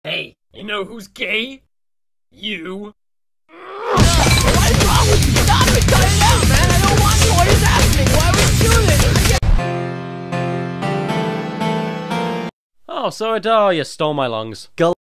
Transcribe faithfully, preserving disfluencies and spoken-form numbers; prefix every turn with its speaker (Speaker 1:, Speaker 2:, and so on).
Speaker 1: Hey, you know who's gay? You.
Speaker 2: What is wrong with you? Stop it! Cut it out, man! I don't want to! What is happening? Why would you do this?
Speaker 1: Oh, so it, oh, you stole my lungs.